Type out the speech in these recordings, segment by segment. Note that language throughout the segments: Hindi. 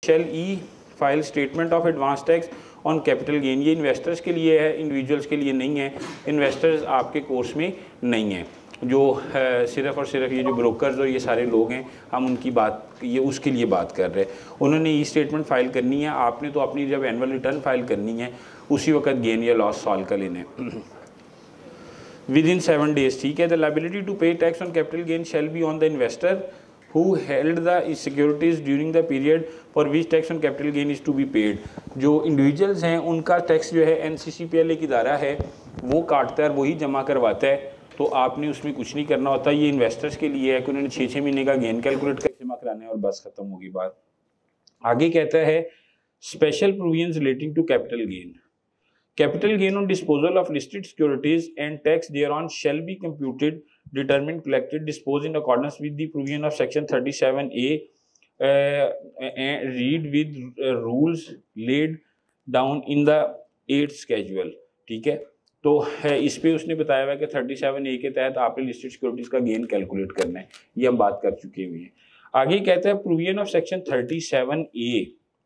Shell e file statement of advance tax on capital gain. ये इन्वेस्टर्स के लिए है, इंडिविजुअल्स के लिए नहीं है। इन्वेस्टर्स आपके कोर्स में नहीं है, जो सिर्फ़ और सिर्फ ये जो ब्रोकर्स और ये सारे लोग हैं, हम उनकी बात, ये उसके लिए बात कर रहे हैं। उन्होंने ई स्टेटमेंट फाइल करनी है, आपने तो अपनी जब एनुअल रिटर्न फाइल करनी है उसी वक्त गेन या लॉस सॉल्व कर लेना है विद इन 7 days। ठीक है। The liability to pay tax on capital gain shall be on the investor who held the securities during the period for which tax on capital gain is to be paid। जो इंडिविजुअल्स हैं उनका टैक्स जो है NCCPL एक इदारा है वो काटता है और वही जमा करवाता है, तो आपने उसमें कुछ नहीं करना होता। ये इन्वेस्टर्स के लिए है कि उन्होंने 6 महीने का गेन कैलकुलेट कर जमा कराना है और बस खत्म होगी बात। आगे कहता है special provisions relating to capital gain. Capital gain on disposal of listed securities and tax thereon shall be computed, determined, collected, disposed in accordance with the provision of section 37A and read with rules laid down in the 8th schedule। ठीक है। तो है इस पे उसने बताया हुआ कि 37A के तहत आपने लिस्टेड सिक्योरिटीज का गेन कैलकुलेट करना है, ये हम बात कर चुके हुए हैं। आगे कहता है provision of section 37A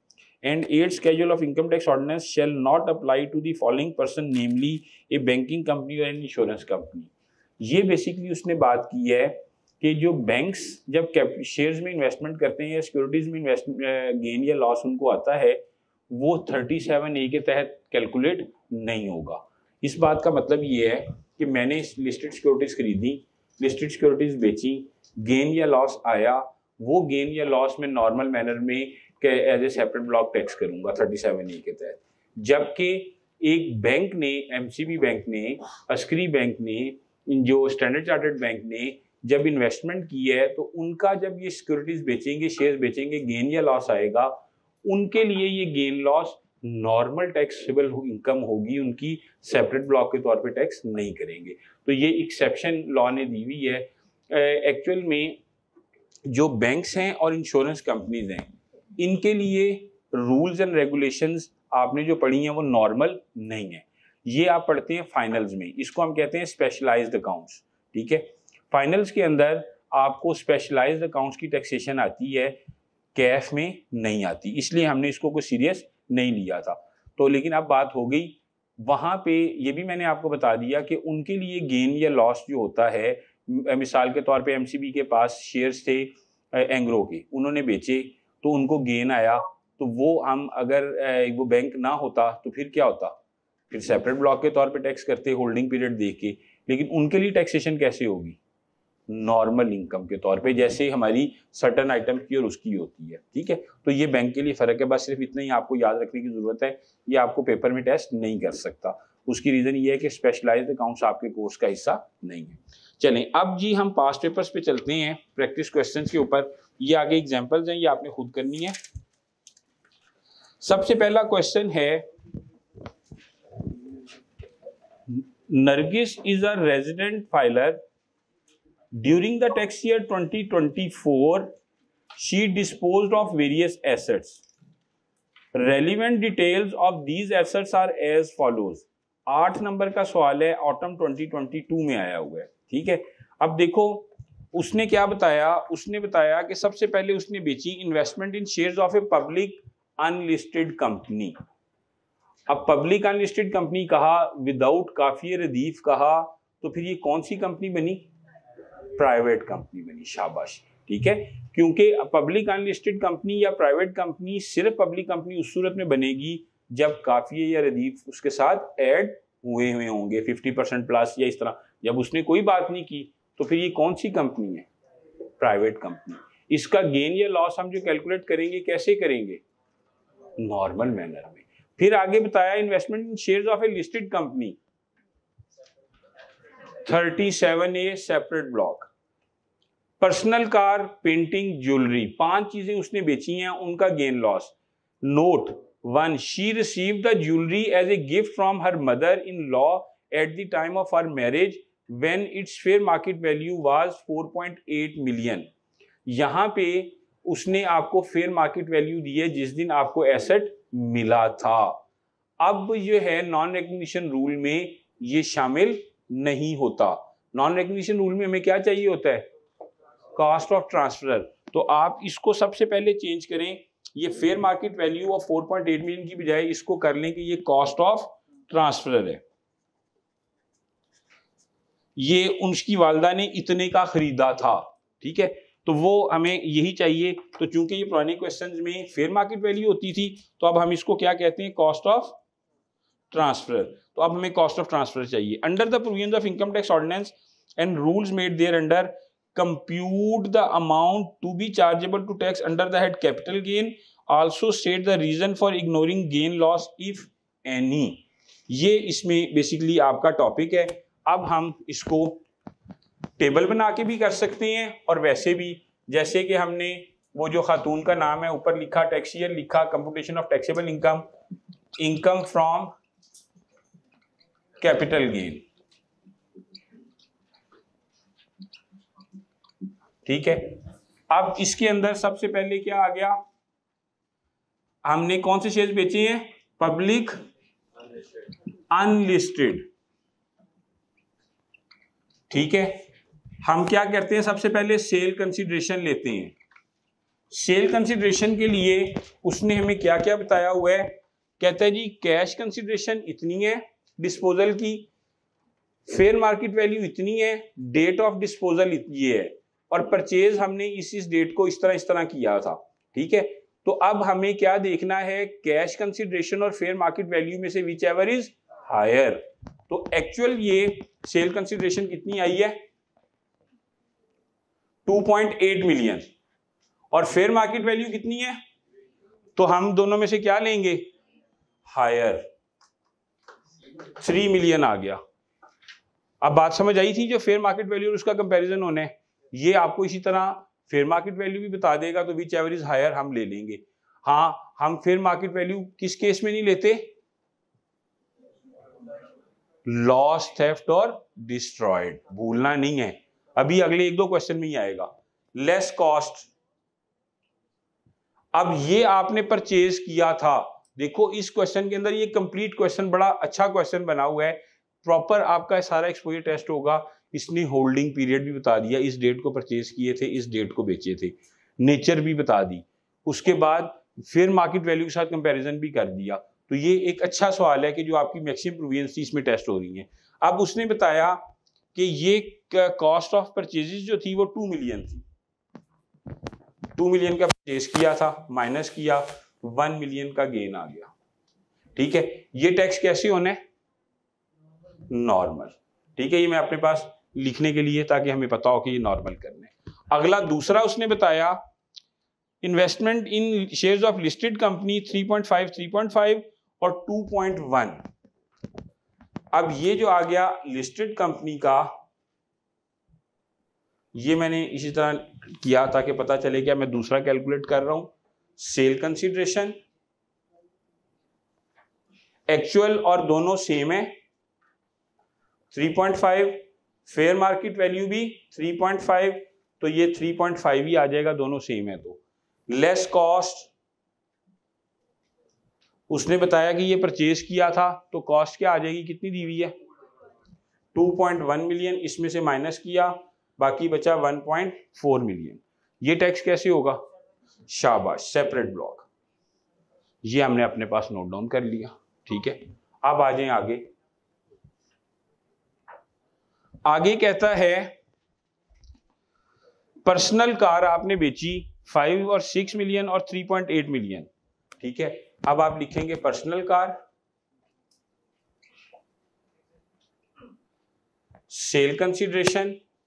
and 8th schedule of income tax ordinance shall not apply to the following person, namely a banking company or an insurance company। ये बेसिकली उसने बात की है कि जो बैंक्स जब शेयर्स में इन्वेस्टमेंट करते हैं या सिक्योरिटीज में गेन या लॉस उनको आता है, वो 37A के तहत कैलकुलेट नहीं होगा। इस बात का मतलब ये है कि मैंने लिस्टेड सिक्योरिटीज खरीदी, लिस्टेड सिक्योरिटीज बेची, गेन या लॉस आया, वो गेन या लॉस में नॉर्मल मैनर में as a separate block tax करूंगा 37A के तहत। जबकि एक बैंक ने, MCB बैंक ने, अस्करी बैंक ने, जो स्टैंडर्ड चार्टर्ड बैंक ने जब इन्वेस्टमेंट की है तो उनका जब ये सिक्योरिटीज बेचेंगे, शेयर्स बेचेंगे, गेन या लॉस आएगा, उनके लिए ये gain loss normal taxable income होगी, उनकी सेपरेट ब्लॉक के तौर पे टैक्स नहीं करेंगे। तो ये एक्सेप्शन लॉ ने दी हुई है। एक्चुअल में जो बैंक्स हैं और इंश्योरेंस कंपनीज हैं, इनके लिए रूल्स एंड रेगुलेशंस आपने जो पढ़ी हैं वो नॉर्मल नहीं है। ये आप पढ़ते हैं फाइनल्स में, इसको हम कहते हैं स्पेशलाइज्ड अकाउंट्स। ठीक है। फाइनल्स के अंदर आपको स्पेशलाइज्ड अकाउंट्स की टैक्सेशन आती है, कैफ में नहीं आती, इसलिए हमने इसको कोई सीरियस नहीं लिया था। तो लेकिन अब बात हो गई वहाँ पे, ये भी मैंने आपको बता दिया कि उनके लिए गेन या लॉस जो होता है, मिसाल के तौर पे MCB के पास शेयर्स थे एंग्रो के, उन्होंने बेचे तो उनको गेन आया, तो वो हम अगर वो बैंक ना होता तो फिर क्या होता, फिर सेपरेट ब्लॉक के तौर पे टैक्स करते होल्डिंग पीरियड देख के। लेकिन उनके लिए टैक्सेशन कैसे होगी, नॉर्मल इनकम के तौर पे, जैसे हमारी सर्टन आइटम की और उसकी होती है। ठीक है। तो ये बैंक के लिए फर्क है, बस सिर्फ इतना ही आपको याद रखने की जरूरत है। ये आपको पेपर में टेस्ट नहीं कर सकता, उसकी रीजन ये है कि स्पेशलाइज्ड अकाउंट्स आपके कोर्स का हिस्सा नहीं है। चलें अब जी हम पास्ट पेपर्स पे चलते हैं, प्रैक्टिस क्वेश्चंस के ऊपर। ये आगे एग्जांपल्स हैं, ये आपने खुद करनी है। सबसे पहला क्वेश्चन है, Nargis is a resident filer during the tax year 2024 she disposed of various assets. Relevant details of these assets are as follows. 8 number का सवाल है, ऑटम 2022 में आया हुआ है। ठीक है। अब देखो उसने क्या बताया, उसने बताया कि सबसे पहले उसने बेची investment in shares of a public unlisted company. अब पब्लिक अनलिस्टेड कंपनी कहा, विदाउट काफी रदीफ कहा, तो फिर ये कौन सी कंपनी बनी, प्राइवेट कंपनी बनी। शाबाश। ठीक है। क्योंकि पब्लिक अनलिस्टेड कंपनी या प्राइवेट कंपनी सिर्फ पब्लिक कंपनी उस सूरत में बनेगी जब काफी या रदीफ उसके साथ ऐड हुए होंगे 50% प्लस या इस तरह। जब उसने कोई बात नहीं की तो फिर ये कौन सी कंपनी है, प्राइवेट कंपनी। इसका गेन या लॉस हम जो कैलकुलेट करेंगे कैसे करेंगे, नॉर्मल मैनर में। फिर आगे बताया investment in shares of a listed company 37A separate block. Personal car, painting, jewellery, 5 चीजें उसने बेची हैं, उनका gain loss. Note 1, she received the jewellery as a gift from her mother in law at the time of her marriage when its fair market value was 4.8 million। यहाँ पे उसने आपको फेयर मार्केट वैल्यू दी है जिस दिन आपको एसेट मिला था। अब ये है नॉन रिकग्निशन रूल में ये शामिल नहीं होता। नॉन रिकग्निशन रूल में हमें क्या चाहिए होता है, कॉस्ट ऑफ ट्रांसफर। तो आप इसको सबसे पहले चेंज करें, ये fair market value of 4.8 million की बजाय इसको कर लें कि ये कॉस्ट ऑफ ट्रांसफर है, ये उनकी वालदा ने इतने का खरीदा था, ठीक है, तो वो हमें यही चाहिए। तो चूंकि ये पुराने क्वेश्चंस में फेयर मार्केट वैल्यू होती थी, तो अब हम इसको क्या कहते हैं, कॉस्ट ऑफ ट्रांसफर। तो अब हमें कॉस्ट ऑफ ट्रांसफर चाहिए। Under the provisions of income tax ordinance and rules made thereunder, compute the amount to be chargeable to tax under the head capital gain, also state the reason for ignoring gain loss if any. ये इसमें बेसिकली आपका टॉपिक है। अब हम इसको टेबल बना के भी कर सकते हैं और वैसे भी, जैसे कि हमने वो जो खातून का नाम है ऊपर लिखा, टैक्स ईयर लिखा, computation of taxable income, income from capital gain, ठीक है। अब इसके अंदर सबसे पहले क्या आ गया, हमने कौन से शेयर्स बेचे हैं, पब्लिक अनलिस्टेड, ठीक है। हम क्या करते हैं, सबसे पहले सेल कंसीडरेशन लेते हैं। सेल कंसीडरेशन के लिए उसने हमें क्या क्या बताया हुआ है, कहता है जी कैश कंसीडरेशन इतनी है डिस्पोजल की, फेयर मार्केट वैल्यू इतनी है, डेट ऑफ डिस्पोजल ये है, और परचेज हमने इस डेट को इस तरह किया था, ठीक है। तो अब हमें क्या देखना है, कैश कंसीडरेशन और फेयर मार्केट वैल्यू में से विच एवर इज हायर। तो एक्चुअल ये सेल कंसीडरेशन कितनी आई है, 2.8 मिलियन, और फेयर मार्केट वैल्यू कितनी है, तो हम दोनों में से क्या लेंगे, हायर, 3 मिलियन आ गया। अब बात समझ आई थी, जो फेयर मार्केट वैल्यू और उसका कंपैरिजन होना है, ये आपको इसी तरह फेयर मार्केट वैल्यू भी बता देगा, तो विच एवर इज हायर हम ले लेंगे। हाँ, हम फेयर मार्केट वैल्यू किस केस में नहीं लेते, लॉस, थेफ्ट और डिस्ट्रॉयड, भूलना नहीं है, अभी अगले 1-2 क्वेश्चन में ही आएगा। लेस कॉस्ट, अब ये आपने परचेज किया था, देखो इस क्वेश्चन के अंदर ये कंप्लीट क्वेश्चन बड़ा अच्छा क्वेश्चन बना हुआ है, प्रॉपर आपका सारा एक्सपोजर टेस्ट होगा। इसने होल्डिंग पीरियड भी बता दिया, इस डेट को परचेज किए थे, इस डेट को बेचे थे, नेचर भी बता दी, उसके बाद फिर मार्केट वैल्यू के साथ कंपैरिजन भी कर दिया। तो ये एक अच्छा सवाल है कि जो आपकी मैक्सिमम प्रूवियंस थी इसमें टेस्ट हो रही है। अब उसने बताया कि ये कॉस्ट ऑफ परचेजेस जो थी वो 2 मिलियन थी, 2 मिलियन का परचेज किया था, माइनस किया, 1 मिलियन का गेन आ गया, ठीक है। ये टैक्स कैसे होना है, नॉर्मल, ठीक है। ये मैं अपने पास लिखने के लिए, ताकि हमें पता हो कि ये नॉर्मल करना है। अगला दूसरा उसने बताया, investment in shares of listed company 3.5, 3.5 और 2.1। अब ये जो आ गया लिस्टेड कंपनी का, ये मैंने इसी तरह किया ताकि पता चले क्या मैं दूसरा कैलकुलेट कर रहा हूं। सेल कंसीडरेशन एक्चुअल और दोनों सेम है, 3.5, फेयर मार्केट वैल्यू भी 3.5, तो ये 3.5 ही आ जाएगा, दोनों सेम है। तो लेस कॉस्ट, उसने बताया कि ये परचेज किया था, तो कॉस्ट क्या आ जाएगी, कितनी दी हुई है, 2.1 मिलियन, इसमें से माइनस किया, बाकी बचा 1.4 मिलियन। ये टैक्स कैसे होगा, शाबाश, सेपरेट ब्लॉक, ये हमने अपने पास नोट डाउन कर लिया, ठीक है। अब आ जाएं आगे। आगे कहता है पर्सनल कार आपने बेची 5 और 6 मिलियन और 3.8 मिलियन, ठीक है। अब आप लिखेंगे पर्सनल कार, सेल कंसीडरेशन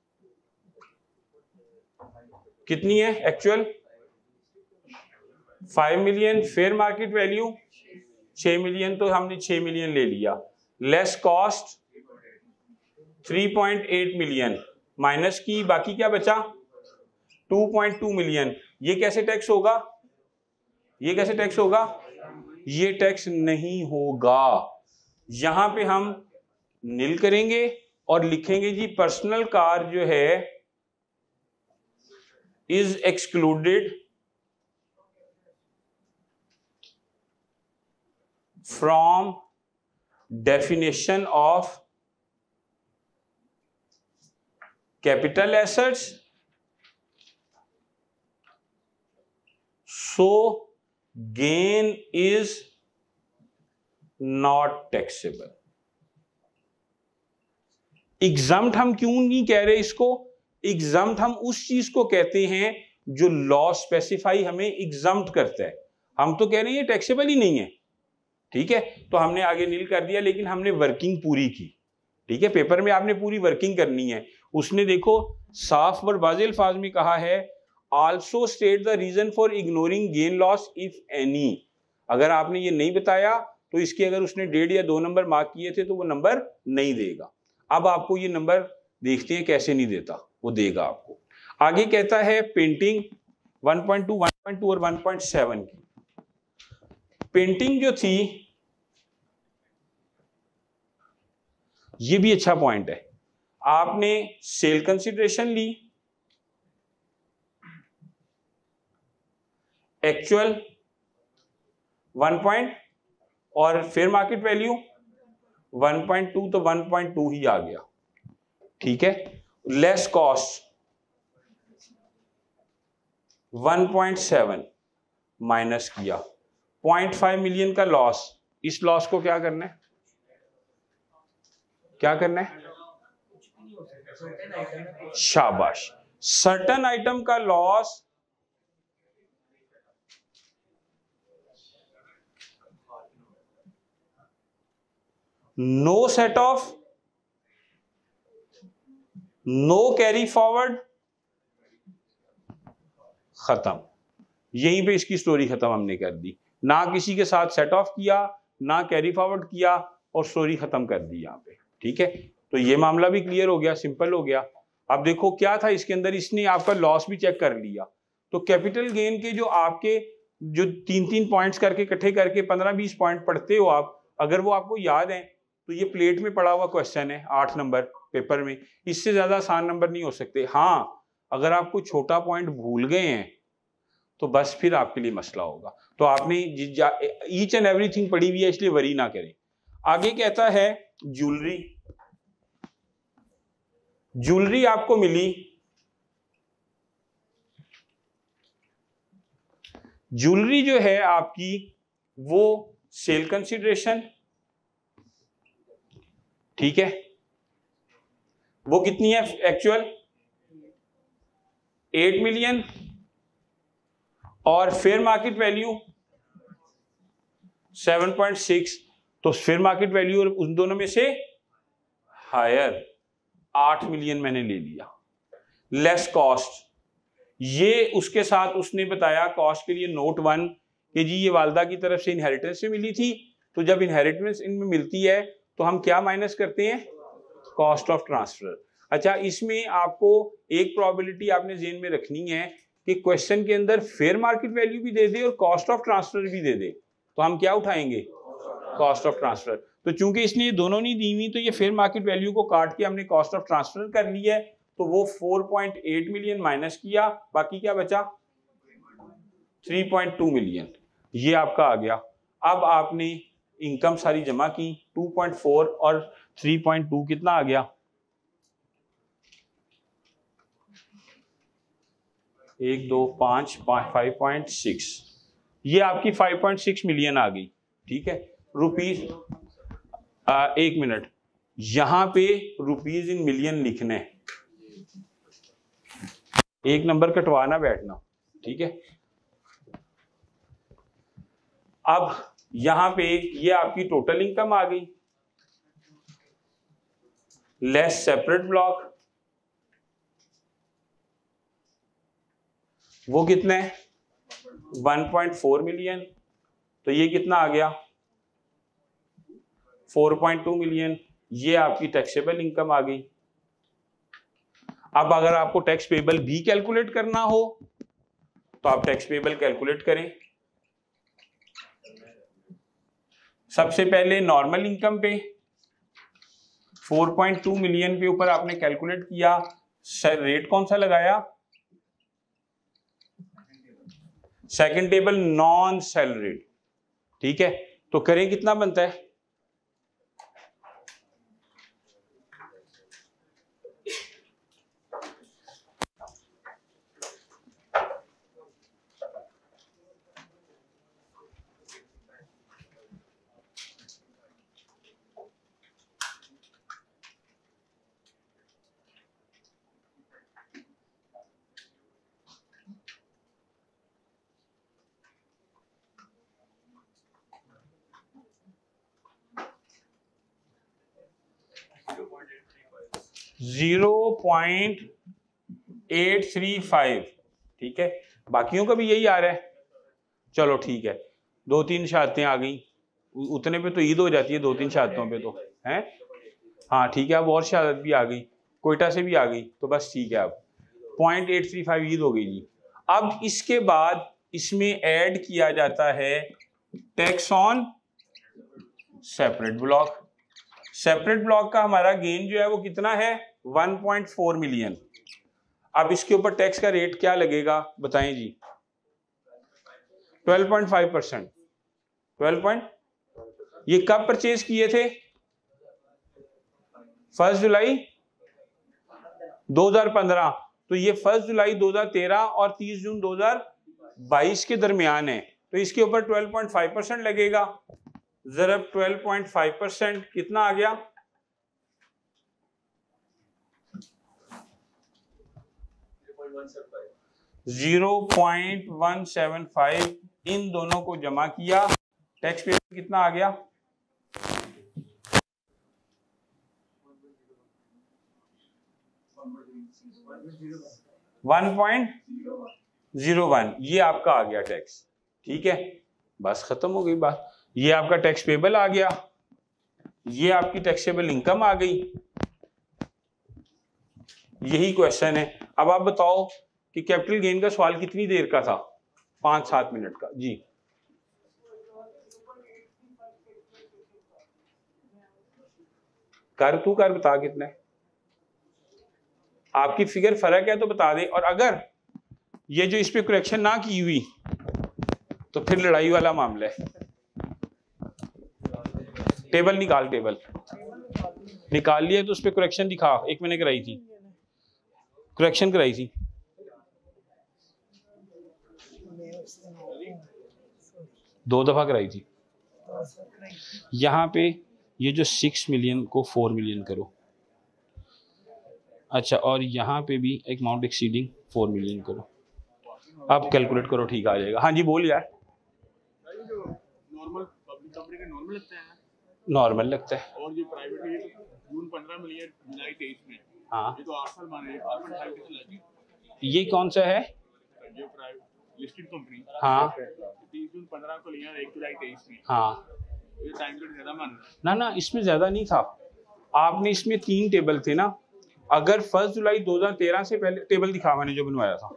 कितनी है, actual 5 million, fair market value 6 million, तो हमने 6 मिलियन ले लिया, लेस कॉस्ट 3.8 मिलियन, माइनस की, बाकी क्या बचा 2.2 मिलियन। ये कैसे टैक्स होगा, ये कैसे टैक्स होगा, ये टैक्स नहीं होगा। यहां पे हम नील करेंगे और लिखेंगे जी पर्सनल कार जो है is excluded from definition of capital assets, so gain is not taxable. Exempt हम क्यों नहीं कह रहे इसको? एग्जम्प्ट हम उस चीज को कहते हैं जो लॉ स्पेसिफाई हमें एग्जम्प्ट करता है। हम तो कह रहे हैं ये टैक्सेबल ही नहीं है, ठीक है, तो हमने आगे नील कर दिया, लेकिन हमने वर्किंग पूरी की, ठीक है। पेपर में आपने पूरी वर्किंग करनी है। उसने देखो साफ और वाज़ेह अल्फाज में कहा है, also state the reason for ignoring gain loss if any. अगर आपने ये नहीं बताया तो इसके अगर उसने 1.5 या 2 नंबर मार्क किए थे तो वो नंबर नहीं देगा। अब आपको ये नंबर देखते हैं कैसे नहीं देता, वो देगा आपको। आगे कहता है पेंटिंग 1.2, 1.2 और 1.7 की। पेंटिंग जो थी, ये भी अच्छा पॉइंट है। आपने सेल कंसिडरेशन ली, एक्चुअल 1 और फेयर मार्केट वैल्यू 1.2, तो 1.2 ही आ गया, ठीक है। लेस कॉस्ट 1.7 माइनस किया, 0.5 मिलियन का लॉस। इस लॉस को क्या करना है, क्या करना है? शाबाश। सर्टेन आइटम का loss no set off, no carry forward, खत्म। यहीं पे इसकी स्टोरी खत्म हमने कर दी। ना किसी के साथ सेट ऑफ किया, ना कैरी फॉरवर्ड किया, और स्टोरी खत्म कर दी यहाँ पे, ठीक है। तो ये मामला भी क्लियर हो गया, सिंपल हो गया। अब देखो क्या था इसके अंदर, इसने आपका लॉस भी चेक कर लिया। तो कैपिटल गेन के जो आपके जो 3-3 पॉइंट्स करके इकट्ठे करके 15-20 पॉइंट पढ़ते हो आप, अगर वो आपको याद है तो ये प्लेट में पड़ा हुआ क्वेश्चन है 8 नंबर पेपर में, इससे ज्यादा आसान नंबर नहीं हो सकते। हाँ, अगर आपको छोटा पॉइंट भूल गए हैं तो बस फिर आपके लिए मसला होगा। तो आपने ईच एंड एवरीथिंग पढ़ी हुई है, इसलिए वरी ना करें। आगे कहता है ज्वेलरी। ज्वेलरी आपको मिली, ज्वेलरी जो है आपकी वो सेल कंसिडरेशन, ठीक है, वो कितनी है एक्चुअल 8 मिलियन, और फेयर मार्केट वैल्यू 7.6। तो फेयर मार्केट वैल्यू और उन दोनों में से हायर 8 मिलियन मैंने ले लिया। लेस कॉस्ट, ये उसके साथ उसने बताया कॉस्ट के लिए नोट 1 कि जी ये वालदा की तरफ से इनहेरिटेंस में मिली थी, तो जब इनहेरिटेंस इनमें मिलती है तो हम क्या माइनस करते हैं, कॉस्ट ऑफ ट्रांसफर। अच्छा, इसमें आपको एक प्रोबेबिलिटी आपने जेन में रखनी है कि क्वेश्चन के अंदर फेयर मार्केट वैल्यू भी दे दे और कॉस्ट ऑफ ट्रांसफर भी दे दे, तो हम क्या उठाएंगे, कॉस्ट ऑफ ट्रांसफर। तो चूंकि इसने ये दोनों नहीं दी हुई, तो ये फेयर मार्केट वैल्यू को काट के हमने कॉस्ट ऑफ ट्रांसफर कर ली है। तो वो 4.8 मिलियन माइनस किया, बाकी क्या बचा 3.2 मिलियन, ये आपका आ गया। अब आपने इनकम सारी जमा की, 2.4 और 3.2 कितना आ गया, 1 2 5 5.6, ये आपकी 5.6 मिलियन आ गई, ठीक है। रुपीज 1 मिनट, यहां पे रुपीज इन मिलियन लिखने, एक नंबर कटवाना बैठना, ठीक है। अब यहां पे ये आपकी टोटल इनकम आ गई, लेस सेपरेट ब्लॉक, वो कितने 1.4 मिलियन, तो ये कितना आ गया 4.2 मिलियन, ये आपकी टैक्सेबल इनकम आ गई। अब अगर आपको टैक्स पेबल भी कैलकुलेट करना हो तो आप टैक्स पेबल कैलकुलेट करें। सबसे पहले नॉर्मल इनकम पे 4.2 मिलियन के ऊपर आपने कैलकुलेट किया, रेट कौन सा लगाया, सेकंड टेबल नॉन सैलरीड, ठीक है। तो करें कितना बनता है, 0.835, ठीक है। बाकियों का भी यही आ रहा है, चलो ठीक है। 2-3 शहादतें आ गई, उतने पे तो ईद हो जाती है 2-3 शहादतों पे तो है। हाँ ठीक है, अब और शहादत भी आ गई, कोयटा से भी आ गई, तो बस ठीक है, अब 0.835 ईद हो गई जी। अब इसके बाद इसमें ऐड किया जाता है tax on separate block. Separate block का हमारा गेन जो है वो कितना है, 1.4 मिलियन। अब इसके ऊपर टैक्स का रेट क्या लगेगा बताएं जी? 12.5%। 12 ये कब परचेज किए थे? 1 जुलाई 2015। तो ये 1 जुलाई 2013 और 30 जून 2022 के दरमियान है, तो इसके ऊपर 12.5% लगेगा। जरा 12.5% कितना आ गया? 0.175। इन दोनों को जमा किया, टैक्स पेमेंट कितना आ गया? 1.01। ये आपका आ गया टैक्स, ठीक है, बस खत्म हो गई बात। ये आपका टैक्स पेबल आ गया, ये आपकी टैक्सेबल इनकम आ गई। यही क्वेश्चन है। अब आप बताओ कि कैपिटल गेन का सवाल कितनी देर का था? 5-7 मिनट का जी। तू कर बता कितने, आपकी फिगर फर्क है तो बता दे। और अगर ये जो इस पे करेक्शन ना की हुई तो फिर लड़ाई वाला मामला है। टेबल निकाल, टेबल निकाल लिया तो उस पे करेक्शन दिखा। एक मैंने कराई थी, करेक्शन कराई थी। दो दफा कराई थी। यहां पे ये जो 6 मिलियन को 4 मिलियन करो, अच्छा, और यहाँ पे भी एक अमाउंट एक्सीडिंग 4 मिलियन करो। अब कैलकुलेट करो, ठीक आ जाएगा। हाँ जी बोल यार। नॉर्मल पब्लिक कंपनी का नॉर्मल लगता है ना? नॉर्मल लगता है। और जो प्राइवेट है जून 15 मिलियन जुलाई 23 में। हाँ ये तो 8 साल माने, 8.5 कितना लगी? ये कौन सा है? जो प्राइवेट लिस्टेड कंपनी। हाँ 30 जून 15 को लिया, 1 जुलाई 23 में। हाँ ये टाइम पीरियड ज्यादा मान ना ना, इसमें ज्यादा नहीं था। आपने इसमें 3 टेबल थे ना। अगर 1 जुलाई 2013 से पहले, टेबल दिखा मैंने जो बनवाया था,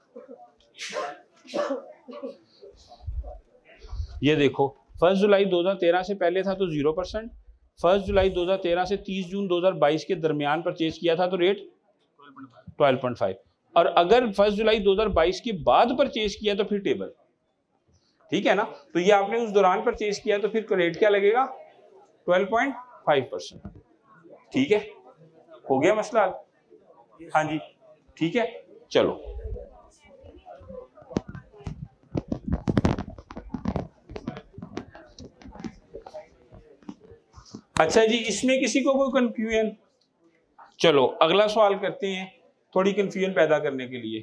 ये देखो 1 जुलाई 2013 से पहले था तो 0%, 1 जुलाई 2013 से 30 जून 2022 के दरमियान परचेज किया था तो रेट 12.5। और अगर 1 जुलाई 2022 के बाद परचेज किया तो फिर टेबल, ठीक है ना। तो ये आपने उस दौरान परचेज किया तो फिर रेट क्या लगेगा? 12.5%, ठीक है। हो गया मसला? हाँ जी ठीक है, चलो। अच्छा जी, इसमें किसी को कोई कंफ्यूजन? चलो अगला सवाल करते हैं, थोड़ी कंफ्यूजन पैदा करने के लिए।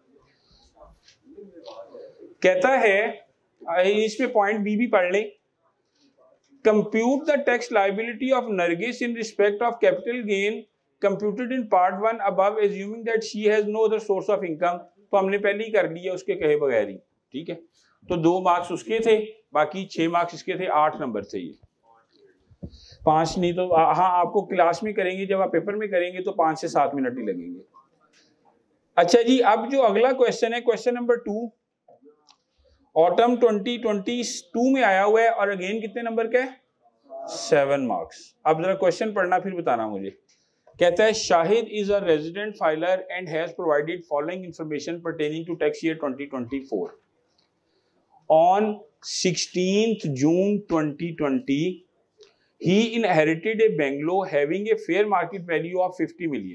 कहता है, इसमें पॉइंट बी भी पढ़ लें। Compute the tax liability of Nargis in respect of capital gain computed in part 1 above assuming that she has no other source of income. तो हमने पहले ही कर लिया उसके कहे बगैर ही, ठीक है। तो 2 मार्क्स उसके थे, बाकी 6 मार्क्स इसके थे, 8 नंबर थे ये। 5 नहीं तो हाँ, आपको क्लास में करेंगे, जब आप पेपर में करेंगे तो 5 से 7 मिनट ही लगेंगे। अच्छा जी, अब जो अगला क्वेश्चन है, क्वेश्चन नंबर 2, ऑटम 2022 में आया हुआ है और अगेन कितने नंबर का है? 7 मार्क्स। अब जरा क्वेश्चन पढ़ना फिर बताना मुझे। कहता है, Shahid is a resident filer and has provided following information pertaining to tax year 2024। On 16th June 2020 he inherited a bungalow having a fair market value of 50 million.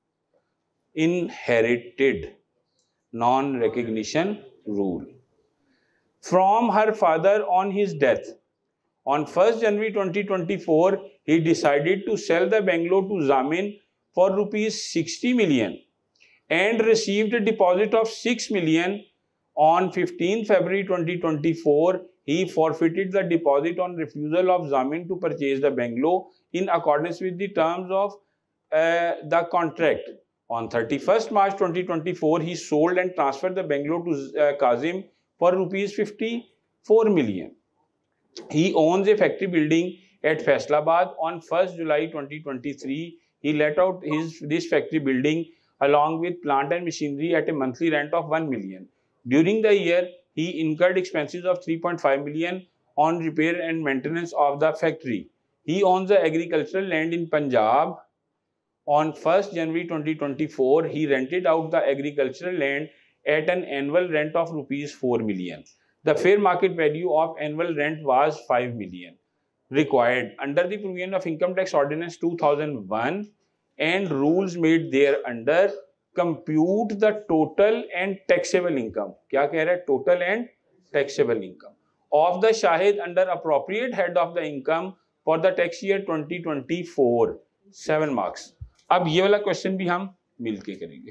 Inherited, non-recognition rule, from her father on his death. On 1st January 2024, he decided to sell the bungalow to Zamin for rupees 60 million and received a deposit of 6 million. On 15th February 2024, he forfeited the deposit on refusal of Zamin to purchase the bungalow in accordance with the terms of the contract. On 31st March 2024, he sold and transferred the Bangalore to Kazim for rupees 54 million. He owns a factory building at Faisalabad. On 1st July 2023, he let out this factory building along with plant and machinery at a monthly rent of 1 million. During the year, he incurred expenses of 3.5 million on repair and maintenance of the factory. He owns the agricultural land in Punjab. On 1st January 2024, he rented out the agricultural land at an annual rent of rupees 4 million. The fair market value of annual rent was 5 million. Required under the provision of Income Tax Ordinance 2001 and rules made thereunder, compute the total and taxable income. क्या कह रहा है? Total and taxable income of the Shahid under appropriate head of the income for the tax year 2024. 7 marks. अब ये वाला क्वेश्चन भी हम मिलके करेंगे.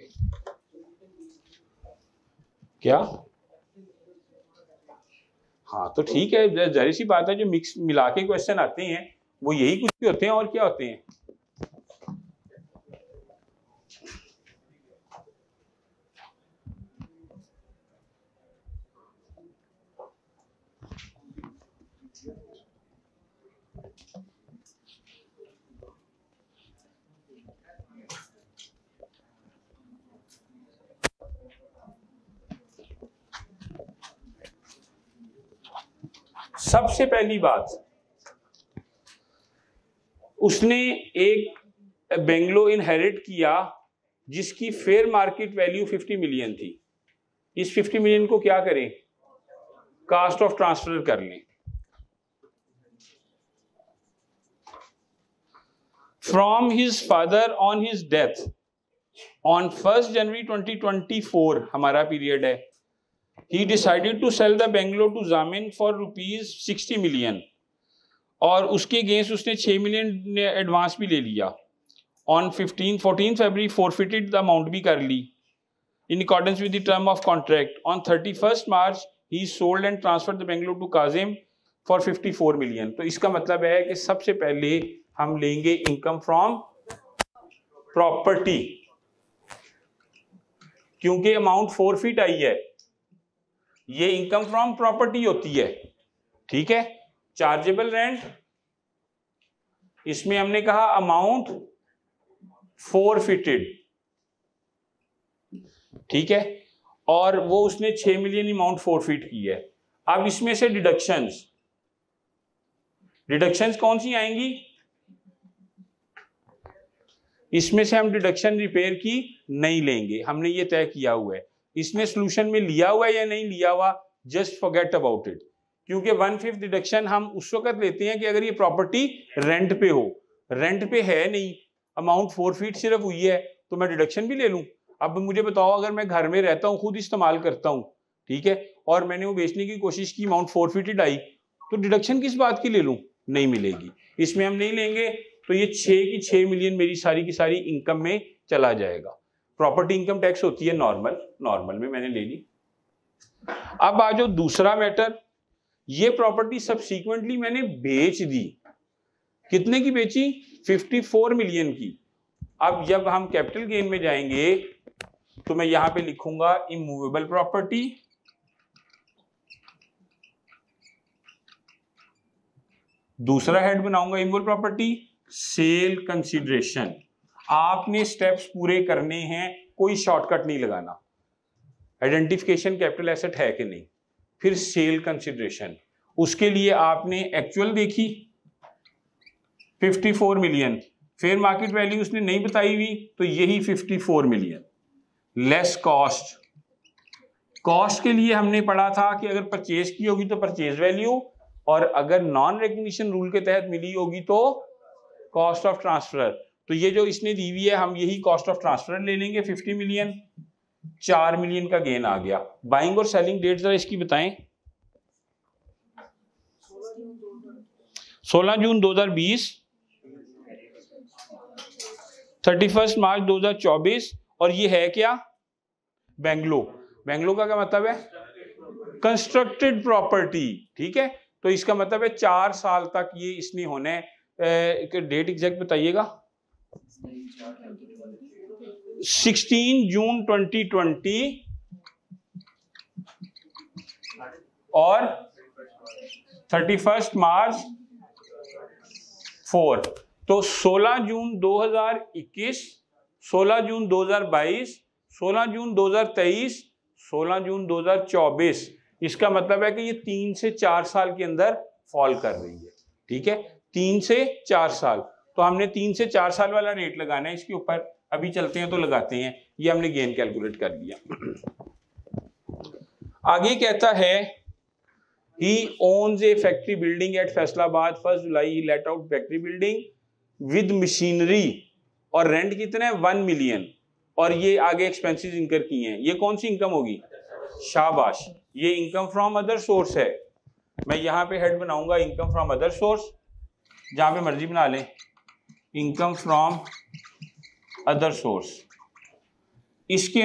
क्या? हाँ तो ठीक है, जाहिर सी बात है, जो मिक्स मिला के क्वेश्चन आते हैं वो यही कुछ भी होते हैं और क्या होते हैं. सबसे पहली बात, उसने एक बेंगलो इनहेरिट किया जिसकी फेयर मार्केट वैल्यू 50 मिलियन थी. इस 50 मिलियन को क्या करें? कास्ट ऑफ ट्रांसफर कर लें. From his father on his death on 1st January 2024 हमारा पीरियड है. He decided to sell the Bangalore to Zamin for rupees 60 million और उसके अगेंस्ट उसने 6 मिलियन एडवांस भी ले लिया. On 14 February forfeited the amount भी कर ली in accordance with the term of contract. On 31st March he sold and transferred the Bangalore to Kazim for 54 million. तो इसका मतलब है कि सबसे पहले हम लेंगे इनकम फ्रॉम प्रॉपर्टी, क्योंकि अमाउंट फॉरफिट आई है, ये इनकम फ्रॉम प्रॉपर्टी होती है. ठीक है. चार्जेबल रेंट, इसमें हमने कहा अमाउंट फॉरफिटेड. ठीक है. और वो उसने 6 मिलियन अमाउंट फॉरफिट की है. अब इसमें से डिडक्शंस कौन सी आएंगी? इसमें से हम डिडक्शन रिपेयर की नहीं लेंगे, हमने ये तय किया हुआ है. इसमें सोल्यूशन में लिया हुआ है या नहीं लिया हुआ, जस्ट फॉरगेट अबाउट इट, क्योंकि 1/5 डिडक्शन हम उस वक्त लेते हैं कि अगर ये प्रॉपर्टी रेंट पे हो. रेंट पे है नहीं, अमाउंट फॉरफिट सिर्फ हुई है, तो मैं डिडक्शन भी ले लूं. अब मुझे बताओ, अगर मैं घर में रहता हूं, खुद इस्तेमाल करता हूं, ठीक है, और मैंने वो बेचने की कोशिश की, अमाउंट फॉरफिटेड आई, तो डिडक्शन किस बात की ले लूं? नहीं मिलेगी. इसमें हम नहीं लेंगे. तो ये 6 की 6 मिलियन मेरी सारी की सारी इनकम में चला जाएगा. प्रॉपर्टी इनकम टैक्स होती है नॉर्मल में मैंने ले ली. अब आ जाओ दूसरा मैटर, ये प्रॉपर्टी सब्सीक्वेंटली मैंने बेच दी. कितने की बेची? 54 मिलियन की. अब जब हम कैपिटल गेन में जाएंगे तो मैं यहां पे लिखूंगा इमूवेबल प्रॉपर्टी, दूसरा हेड बनाऊंगा इमूवेबल प्रॉपर्टी, सेल कंसीडरेशन. आपने स्टेप्स पूरे करने हैं, कोई शॉर्टकट नहीं लगाना. आइडेंटिफिकेशन कैपिटल एसेट है कि नहीं, फिर सेल कंसीडरेशन. उसके लिए आपने एक्चुअल देखी 54 मिलियन, फेयर मार्केट वैल्यू उसने नहीं बताई हुई, तो यही 54 मिलियन लेस कॉस्ट. कॉस्ट के लिए हमने पढ़ा था कि अगर परचेज की होगी तो परचेज वैल्यू, और अगर नॉन रिकग्निशन रूल के तहत मिली होगी तो कॉस्ट ऑफ ट्रांसफर. तो ये जो इसने दी हुई है, हम यही कॉस्ट ऑफ ट्रांसफर ले लेंगे 50 मिलियन. 4 मिलियन का गेन आ गया. बाइंग और सेलिंग डेट जरा इसकी बताएं. 16 जून 2020, 31 मार्च 2024. और ये है क्या? बेंगलो. बेंगलो का क्या मतलब है? Constructed property. ठीक है. तो इसका मतलब है 4 साल तक ये इसने होने. डेट एग्जैक्ट बताइएगा. 16 जून 2020 और 31 मार्च 4। तो 16 जून 2021, 16 जून 2022, 16 जून 2023, 16 जून 2024। इसका मतलब है कि ये 3 से 4 साल के अंदर फॉल कर रही है। ठीक है, 3 से 4 साल। तो हमने 3 से 4 साल वाला रेट लगाना है इसके ऊपर। अभी चलते हैं तो लगाते हैं। ये हमने गेन कैलकुलेट कर लिया। आगे कहता है he owns a factory building at Faisalabad. 1 जुलाई he let out factory building with machinery और रेंट कितना है 1 मिलियन। और ये आगे एक्सपेंसेस इनकर किए हैं। ये कौन सी इनकम होगी? शाबाश, ये इनकम फ्रॉम अदर सोर्स है। मैं यहां पे हेड बनाऊंगा इनकम फ्रॉम अदर सोर्स, जहां पे मर्जी बना लें, इनकम फ्रॉम अदर सोर्स। इसके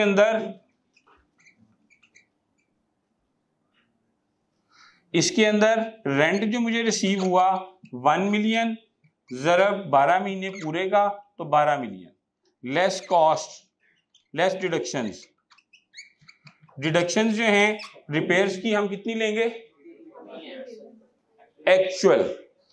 अंदर रेंट जो मुझे रिसीव हुआ 1 मिलियन, ज़रब 12 महीने पूरे का तो 12 million, less cost, less deductions. Deductions जो हैं रिपेयर्स की हम कितनी लेंगे? एक्चुअल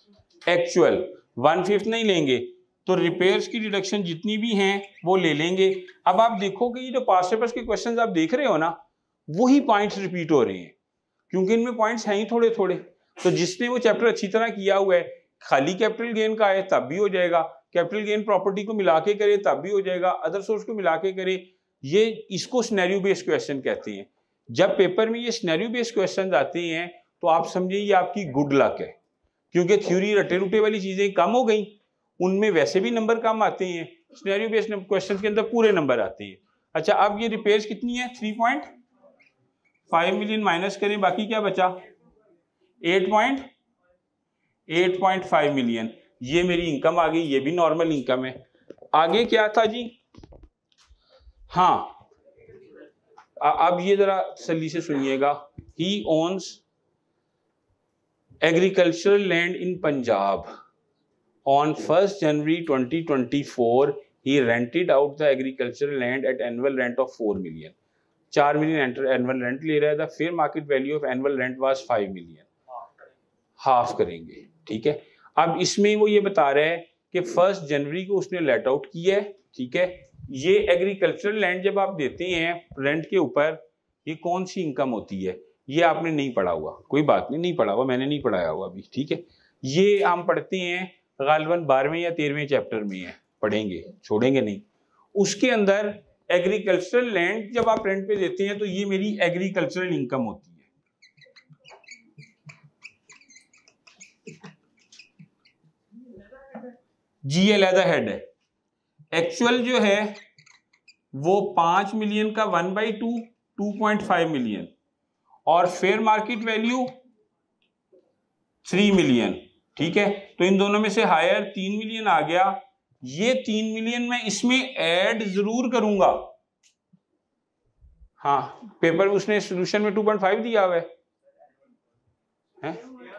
1/5 नहीं लेंगे, तो रिपेयर्स की डिडक्शन जितनी भी हैं वो ले लेंगे। अब आप देखो कि ये जो पास्ट पेपर्स के क्वेश्चंस आप देख रहे हो ना, वही पॉइंट्स रिपीट हो रहे हैं, क्योंकि इनमें पॉइंट्स हैं ही थोड़े थोड़े। तो जिसने वो चैप्टर अच्छी तरह किया हुआ है, खाली कैपिटल गेन का है तब भी हो जाएगा, कैपिटल गेन प्रॉपर्टी को मिला के करे तब भी हो जाएगा, अदर सोर्स को मिला के करे। ये इसको सिनेरियो बेस्ड क्वेश्चन कहते हैं। जब पेपर में ये सिनेरियो बेस्ड क्वेश्चन आते हैं तो आप समझिए ये आपकी गुड लक है, क्योंकि थ्योरी रटे रुटे वाली चीजें कम हो गई, उनमें वैसे भी नंबर कम आते हैं, सिनेरियो बेस्ड क्वेश्चन के अंदर पूरे नंबर आते हैं। अच्छा, अब ये रिपेयर्स कितनी है? 3.5 मिलियन माइनस करें, बाकी क्या बचा? 8.5 मिलियन। ये मेरी इनकम आ गई, ये भी नॉर्मल इनकम है। आगे क्या था जी? हाँ, अब ये जरा तसल्ली से सुनिएगा। He owns agricultural land in Punjab. On 1st January 2024, he rented out the agricultural land at annual rent of 4 million. 4 million annual rent ले रहा था। Fair market value of annual rent was 5 million. Half करेंगे, ठीक है। अब इसमें वो ये बता रहा है कि 1 जनवरी को उसने लेट आउट किया है, ठीक है। ये एग्रीकल्चरल लैंड जब आप देते हैं रेंट के ऊपर, ये कौन सी इनकम होती है? ये आपने नहीं पढ़ा हुआ, कोई बात नहीं, नहीं पढ़ा हुआ, मैंने नहीं पढ़ाया हुआ अभी, ठीक है। ये हम पढ़ते हैं गालिबन 12वें या 13वें चैप्टर में है, पढ़ेंगे, छोड़ेंगे नहीं। उसके अंदर एग्रीकल्चरल लैंड जब आप रेंट पे देते हैं तो ये मेरी एग्रीकल्चरल इनकम होती है। जी अलहदा हेड है। एक्चुअल जो है वो 5 मिलियन का 1/2 2.5 मिलियन, और फेयर मार्केट वैल्यू 3 मिलियन, ठीक है। तो इन दोनों में से हायर 3 मिलियन आ गया। ये 3 मिलियन मैं इसमें ऐड जरूर करूंगा। हाँ, पेपर उसने सॉल्यूशन में 2.5 दिया हुआ है,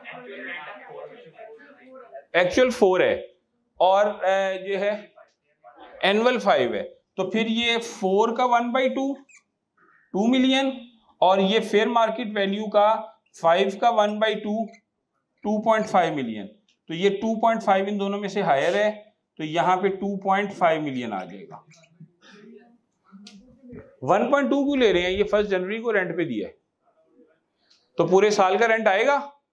एक्चुअल 4 है और जो है एनुअल 5 है। तो फिर ये 4 का 1/2 2 मिलियन, और ये फेयर मार्केट वैल्यू का 5 का 1/2 2.5 मिलियन। तो ये 2.5 इन दोनों में से हायर है, तो यहां पे 2.5 मिलियन आ जाएगा। 1.2 क्यों ले रहे हैं? ये 1 जनवरी को रेंट पे दिया है, तो पूरे साल का रेंट आएगा।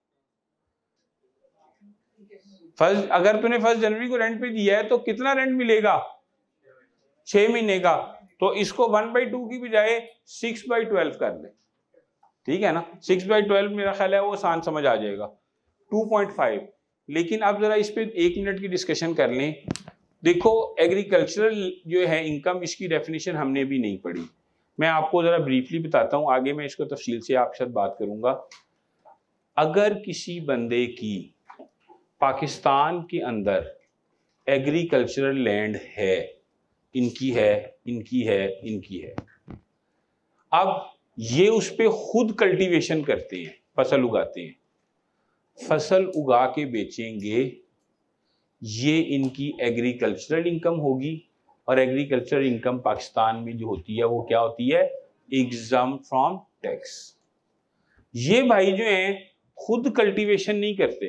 अगर तूने 1 जनवरी को रेंट पे दिया है तो कितना रेंट मिलेगा? 6 महीने का। तो इसको 1/2 की बजाय 6/12 कर ले, ठीक है ना। 6/12 मेरा ख्याल है वो आसान समझ आ जाएगा। 2.5। लेकिन अब जरा इस पे 1 मिनट की डिस्कशन कर लें। देखो, एग्रीकल्चरल जो है इनकम, इसकी डेफिनेशन हमने भी नहीं पढ़ी। मैं आपको जरा ब्रीफली बताता हूं, आगे मैं इसको तफसील से आपके साथ बात करूंगा। अगर किसी बंदे की पाकिस्तान के अंदर एग्रीकल्चरल लैंड है, इनकी है, इनकी है, इनकी है, अब ये उस पे खुद कल्टीवेशन करते हैं, फसल उगाते हैं, फसल उगा के बेचेंगे, ये इनकी एग्रीकल्चरल इनकम होगी, और एग्रीकल्चरल इनकम पाकिस्तान में जो होती है वो क्या होती है, एग्जाम फ्रॉम टैक्स। ये भाई जो हैं खुद कल्टीवेशन नहीं करते,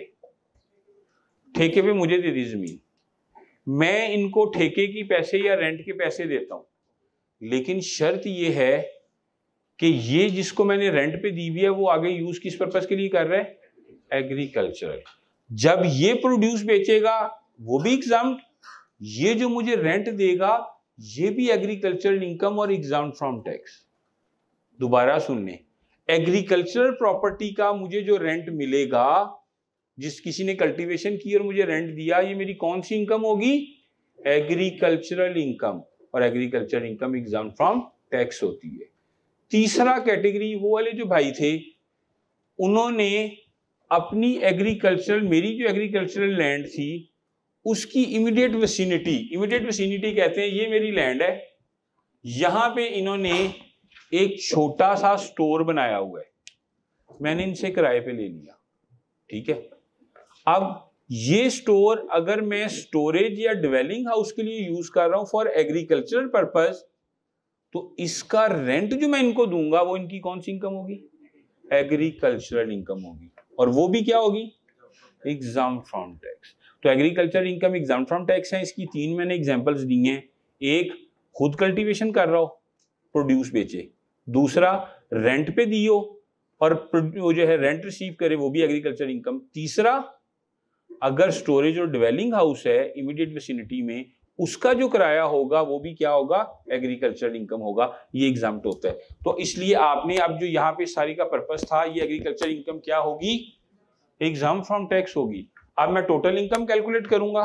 ठेके पे मुझे दे दी जमीन, मैं इनको ठेके की पैसे या रेंट के पैसे देता हूं, लेकिन शर्त ये है कि ये जिसको मैंने रेंट पे दी हुई है वो आगे यूज किस पर्पस के लिए कर रहा है, एग्रीकल्चरल। जब ये प्रोड्यूस बेचेगा वो भी एग्जाम, ये जो मुझे रेंट देगा ये भी एग्रीकल्चरल इनकम और एग्जाम फ्रॉम टैक्स। दोबारा सुन लें, एग्रीकल्चरल प्रॉपर्टी का मुझे जो रेंट मिलेगा, जिस किसी ने कल्टीवेशन की और मुझे रेंट दिया, ये मेरी कौन सी इनकम होगी, एग्रीकल्चरल इनकम, और agricultural income exempt from tax होती है। तीसरा कैटेगरी वो वाले जो भाई थे, उन्होंने अपनी एग्रीकल्चरल, मेरी जो एग्रीकल्चरल लैंड थी उसकी इमीडिएट विसिनिटी कहते हैं, ये मेरी लैंड है, यहां पे इन्होंने एक छोटा सा स्टोर बनाया हुआ है, मैंने इनसे किराए पे ले लिया, ठीक है। अब ये स्टोर अगर मैं स्टोरेज या डिवेलिंग हाउस के लिए यूज कर रहा हूं फॉर एग्रीकल्चरल पर्पस, तो इसका रेंट जो मैं इनको दूंगा वो इनकी कौन सी इनकम होगी, एग्रीकल्चरल इनकम होगी, और वो भी क्या होगी, एग्जाम फ्रॉम टैक्स। तो agriculture income exempt from tax है, इसकी तीन मैंने एग्जांपल्स दी हैं। एक, खुद कल्टीवेशन कर रहा हो, प्रोड्यूस बेचे। दूसरा, रेंट पे दियो और वो जो है रेंट रिसीव करे, वो भी एग्रीकल्चर इनकम। तीसरा, अगर स्टोरेज और डिवेलिंग हाउस है इमीडिएट विसिनिटी में, उसका जो किराया होगा वो भी क्या होगा, एग्रीकल्चर इनकम होगा, ये एग्जाम्प्ट होता है। तो इसलिए आपने अब जो यहाँ पे सारी का पर्पस था, ये एग्रीकल्चर इनकम क्या होगी, एग्जाम फ्रॉम टैक्स होगी। अब मैं टोटल इनकम कैलकुलेट करूंगा,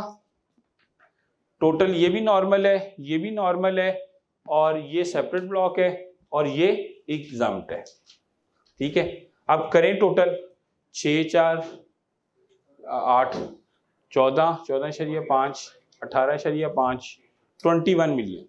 टोटल ये भी नॉर्मल है, ये भी नॉर्मल है, और ये सेपरेट ब्लॉक है, और ये एग्जाम्प्ट है, ठीक है। अब करें टोटल, 6 4 8 14 14.5 18.5 21 मिलियन,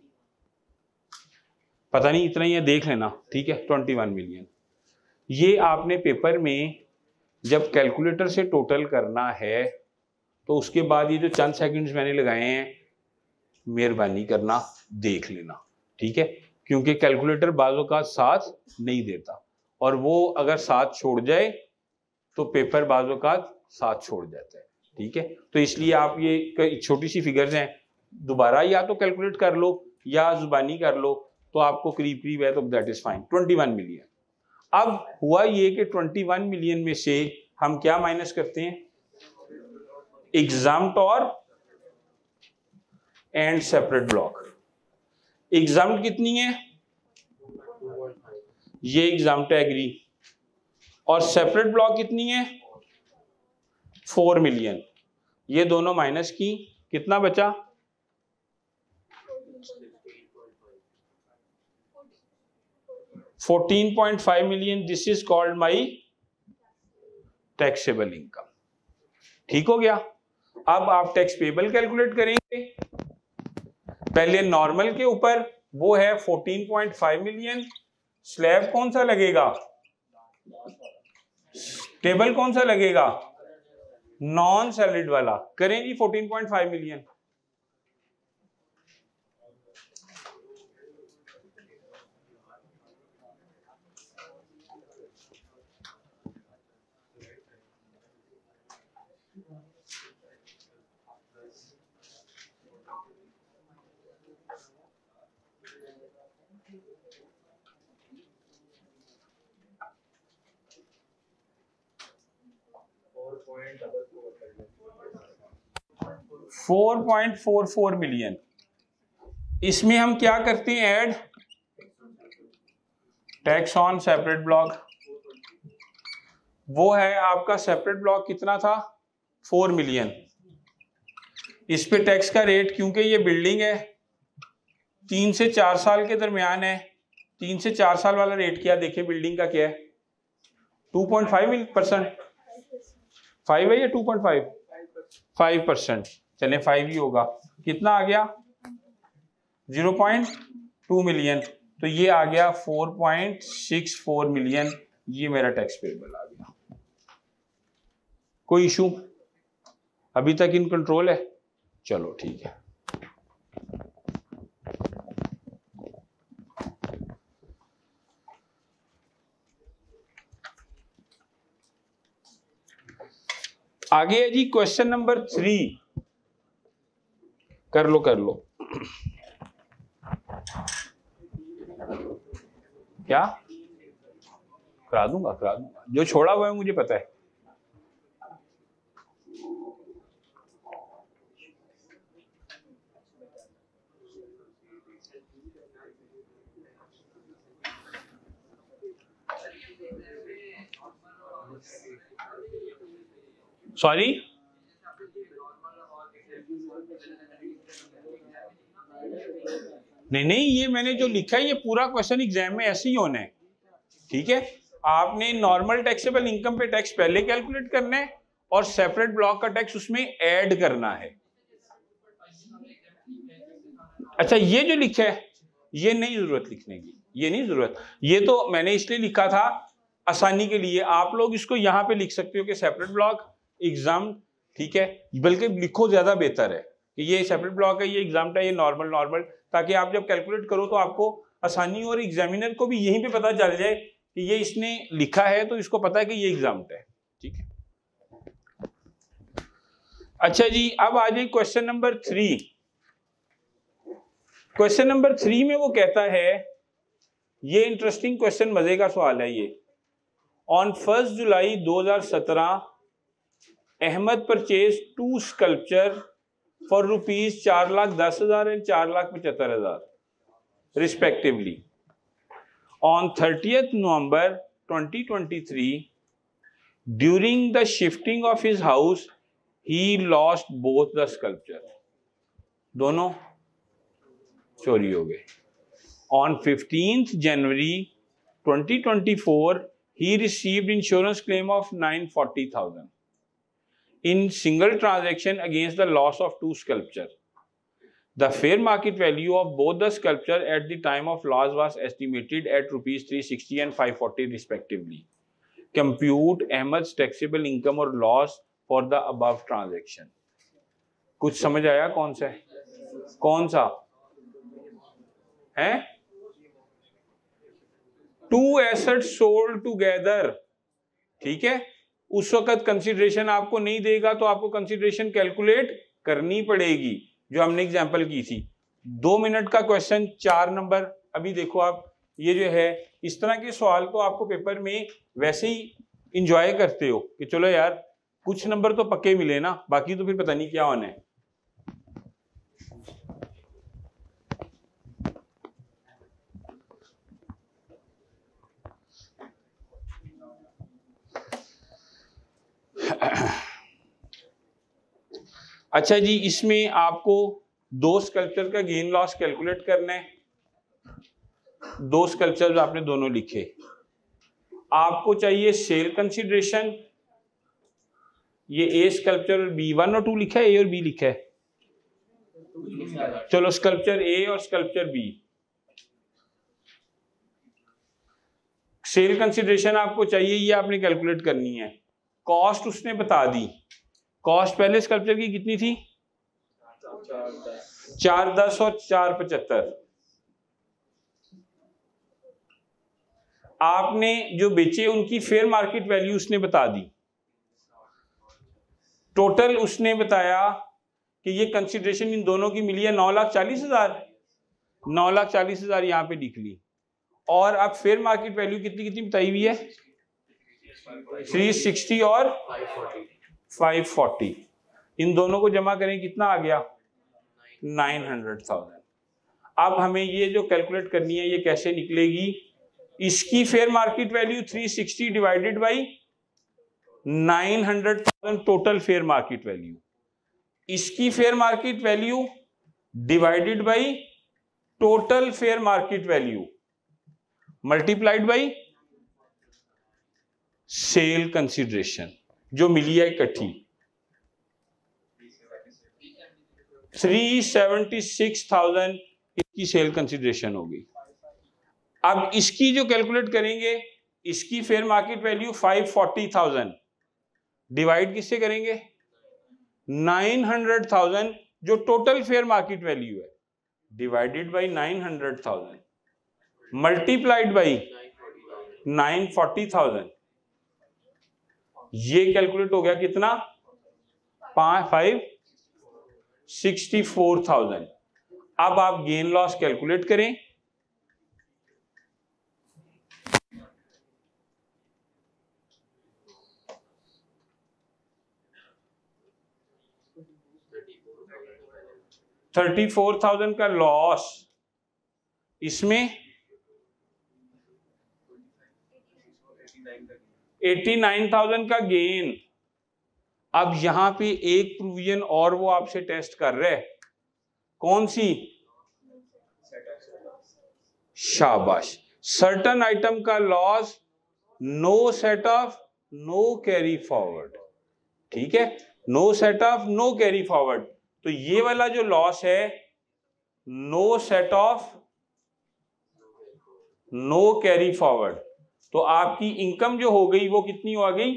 पता नहीं इतना ही है, देख लेना, ठीक है। 21 मिलियन, ये आपने पेपर में जब कैलकुलेटर से टोटल करना है तो उसके बाद ये जो चंद सेकंड्स मैंने लगाए हैं, मेहरबानी करना देख लेना, ठीक है, क्योंकि कैलकुलेटर बाजों का साथ नहीं देता, और वो अगर साथ छोड़ जाए तो पेपर बाजों का साथ छोड़ जाता है, ठीक है। तो इसलिए आप ये छोटी सी फिगर्स हैं, दोबारा या तो कैलकुलेट कर लो या जुबानी कर लो, तो आपको करीब करीब है, तो दैट इज फाइन। 21 मिलियन। अब हुआ ये कि 21 मिलियन में से हम क्या माइनस करते हैं, एग्जाम्प्ट और एंड सेपरेट ब्लॉक। एग्जाम्प्ट कितनी है, ये एग्जाम्प्ट एग्री, और सेपरेट ब्लॉक कितनी है, 4 मिलियन। ये दोनों माइनस की, कितना बचा, 14.5 million. This is called my taxable income, ठीक हो गया। अब आप टैक्स पेबल कैलकुलेट करेंगे, पहले नॉर्मल के ऊपर वो है 14.5 मिलियन, स्लैब कौन सा लगेगा, टेबल कौन सा लगेगा, नॉन सैलरीड वाला। करें जी 14.5 मिलियन, $4.44 मिलियन। इसमें हम क्या करते हैं, add tax on separate block. वो है आपका सेपरेट ब्लॉक कितना था, 4 मिलियन। इस पे टैक्स का रेट, क्योंकि ये बिल्डिंग है 3 से 4 साल के दरमियान है, 3 से 4 साल वाला रेट क्या देखें, बिल्डिंग का क्या है, 2.5%, 5 है या 2.5, 5%, चले 5 ही होगा। कितना आ गया, 0.2 मिलियन, तो ये आ गया 4.64 मिलियन। ये मेरा टैक्स पेबल आ गया। कोई इशू अभी तक इन कंट्रोल है, चलो ठीक है। आगे है जी क्वेश्चन नंबर 3, कर लो क्या करा दूंगा जो छोड़ा हुआ है मुझे पता है। सॉरी, नहीं, ये मैंने जो लिखा है ये पूरा क्वेश्चन एग्जाम में ऐसे ही होना है, ठीक है। आपने नॉर्मल टैक्सेबल इनकम पे टैक्स पहले कैलकुलेट करना है और सेपरेट ब्लॉक का टैक्स उसमें ऐड करना है। अच्छा, ये जो लिखा है ये नहीं जरूरत लिखने की, ये नहीं जरूरत, ये तो मैंने इसलिए लिखा था आसानी के लिए। आप लोग इसको यहां पे लिख सकते हो कि सेपरेट ब्लॉक एग्जाम, ठीक है, बल्कि लिखो ज्यादा बेहतर है कि ये सेपरेट ब्लॉक है, ये एग्जाम है, ये नॉर्मल, ताकि आप जब कैलकुलेट करो तो आपको आसानी और एग्जामिनर को भी यहीं पे पता चल जाए कि ये इसने लिखा है तो इसको पता है कि ये एग्जाम है, ठीक है। अच्छा जी, अब आ जाए क्वेश्चन नंबर 3। क्वेश्चन नंबर 3 में वो कहता है, ये इंटरेस्टिंग क्वेश्चन, मजे का सवाल है ये। ऑन 1 जुलाई 2017 Ahmad purchase 2 sculpture for rupees 4,10,000 and 4,75,000 respectively. On 30th November 2023, during the shifting of his house, he lost both the sculpture. दोनों चोरी हो गए। On 15th January 2024, he received insurance claim of 940,000 in single transaction against the loss of 2 sculpture. The fair market value of both the sculpture at the time of loss was estimated at rupees 360 and 540 respectively. Compute Ahmed's taxable income or loss for the above transaction. कुछ समझ आया कौन सा है? कौन सा है? 2 assets sold together, ठीक है। उस वक्त कंसीडरेशन आपको नहीं देगा तो आपको कंसीडरेशन कैलकुलेट करनी पड़ेगी, जो हमने एग्जांपल की थी। 2 मिनट का क्वेश्चन, 4 नंबर। अभी देखो आप, ये जो है इस तरह के सवाल तो आपको पेपर में वैसे ही इंजॉय करते हो कि चलो यार कुछ नंबर तो पक्के मिले ना, बाकी तो फिर पता नहीं क्या होना है। अच्छा जी, इसमें आपको 2 स्कल्पचर का गेन लॉस कैलकुलेट करना है। 2 स्कल्पचर आपने दोनों लिखे। आपको चाहिए सेल कंसीडरेशन। ये ए स्कल्पचर और बी, 1 और 2 लिखा है, ए और बी लिखा है। चलो स्कल्पचर ए और स्कल्पचर बी। सेल कंसीडरेशन आपको चाहिए, ये आपने कैलकुलेट करनी है। कॉस्ट उसने बता दी। कॉस्ट पहले स्कल्पचर की कितनी थी? 410 और 475। आपने जो बेचे उनकी फेयर मार्केट वैल्यू उसने बता दी। टोटल उसने बताया कि ये कंसीडरेशन इन दोनों की मिली है 9,40,000। 9,40,000 यहां पे लिख ली। और अब फेयर मार्केट वैल्यू कितनी कितनी बताई हुई है? 360 और 540। इन दोनों को जमा करें कितना आ गया? 900,000। अब हमें ये जो कैलकुलेट करनी है ये कैसे निकलेगी? इसकी fair market value 360 divided by 900,000 total fair market value. इसकी fair market value divided by total fair market value multiplied by sale consideration जो मिली है इकट्ठी। 376,000 इसकी सेल कंसीडरेशन होगी। अब इसकी जो कैलकुलेट करेंगे, इसकी फेयर मार्केट वैल्यू 540,000 डिवाइड किससे करेंगे? 900,000 जो टोटल फेयर मार्केट वैल्यू है डिवाइडेड बाई 900,000 मल्टीप्लाइड बाई 940,000, ये कैलकुलेट हो गया कितना 564,000। अब आप गेन लॉस कैलकुलेट करें। $34,000 का लॉस, इसमें 89,000 का गेन। अब यहां पे एक प्रोविजन और वो आपसे टेस्ट कर रहे हैं, कौन सी? शाबाश, सर्टन आइटम का loss no set off no carry forward. ठीक है, no set off no carry forward, तो ये वाला जो लॉस है no set off no carry forward, तो आपकी इनकम जो हो गई वो कितनी हो गई